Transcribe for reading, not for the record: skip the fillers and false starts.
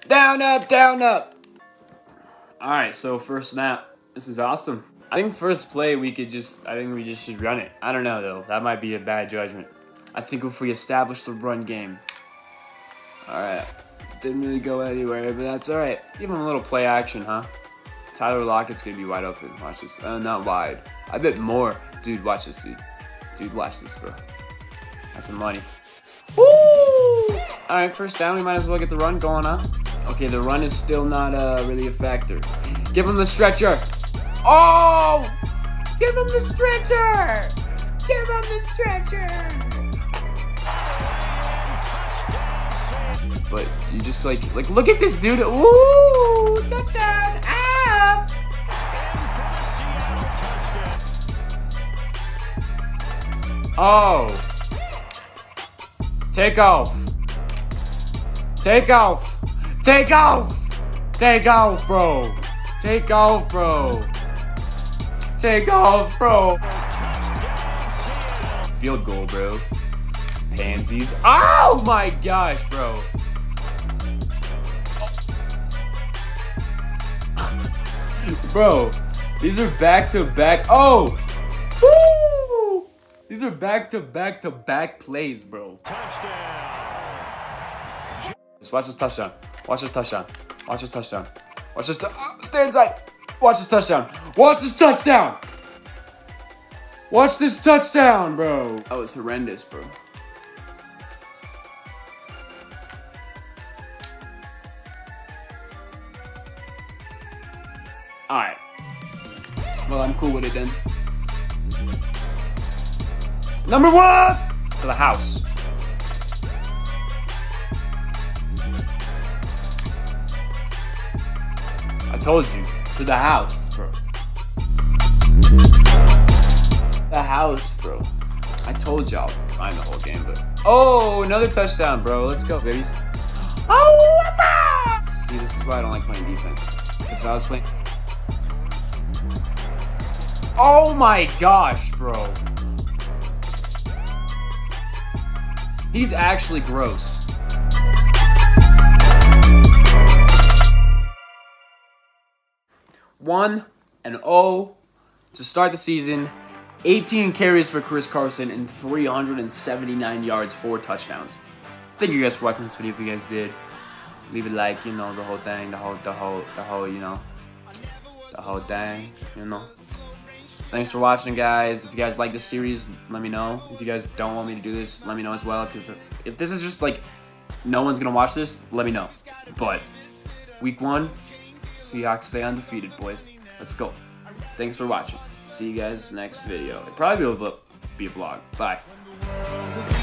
Down, up, down, up. Alright, so first snap. This is awesome. I think first play I think we just should run it. I don't know though. That might be a bad judgment. I think if we establish the run game. Alright. Didn't really go anywhere, but that's alright. Give him a little play action, huh? Tyler Lockett's gonna be wide open. Watch this. Not wide. I bet more. Dude, watch this, dude. Dude, watch this, bro. That's some money. Woo! Alright, first down. We might as well get the run going, huh? Okay, the run is still not really a factor. Give him the stretcher. Oh! Give him the stretcher! Give him the stretcher! But you just like look at this dude. Ooh! Touchdown! Ah! Oh! Take off! Take off! Take off! Take off, bro! Take off, bro! Take off, bro! Field goal, bro. Pansies. Oh my gosh, bro! Bro, these are back-to-back. Oh! Woo! These are back-to-back plays, bro. Just watch this touchdown. Watch this touchdown. Watch this touchdown. Watch this. Stay inside. Watch this touchdown. Watch this touchdown. Watch this touchdown, bro. That was horrendous, bro. Alright. Well, I'm cool with it then. Number 1! To the house. I told you. To the house, bro. The house, bro. I told y'all. Fine the whole game, but... Oh, another touchdown, bro. Let's go, babies. Oh, see, this is why I don't like playing defense. Because I was playing... Oh my gosh, bro. He's actually gross. One and 0 to start the season. 18 carries for Chris Carson and 379 yards, 4 touchdowns. Thank you guys for watching this video. If you guys did, leave a like, you know, the whole thing, the whole, you know, the whole thing, you know. Thanks for watching, guys. If you guys like this series, let me know. If you guys don't want me to do this, let me know as well. Because if this is just like no one's gonna watch this, let me know. But week 1, Seahawks stay undefeated, boys. Let's go. Thanks for watching. See you guys next video. It probably will be a vlog. Bye.